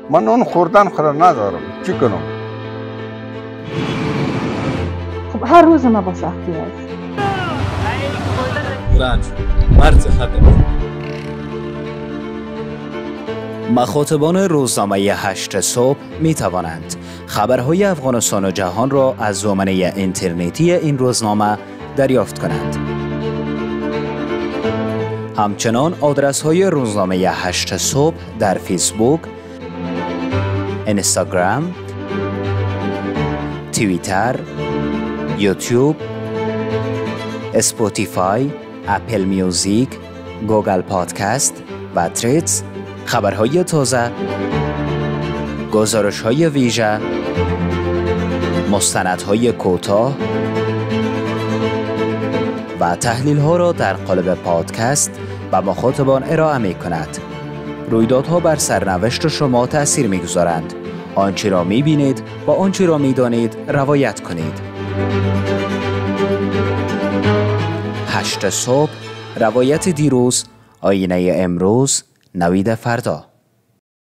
من اون خوردن خود ندارم، چی کنم؟ خب هر روز ما با سختی است. رنج مرز خطر. مخاطبان روزنامه 8 صبح می توانند خبرهای افغانستان و جهان را از دامنه اینترنتی این روزنامه دریافت کنند. همچنان آدرس های روزنامه 8 صبح در فیسبوک، اینستاگرام، توییتر، یوتیوب، اسپاتیفای، اپل میوزیک، گوگل پادکست و تریدز، خبرهای تازه، گزارش‌های ویژه، مستندهای کوتاه و تحلیل‌ها را در قالب پادکست به مخاطبان ارائه می‌کند. رویدادها بر سرنوشت شما تأثیر می‌گذارند. آنچه را می‌بینید و آنچه را می‌دانید روایت کنید. 8 صبح، روایت دیروز، آینه امروز، نوید فردا.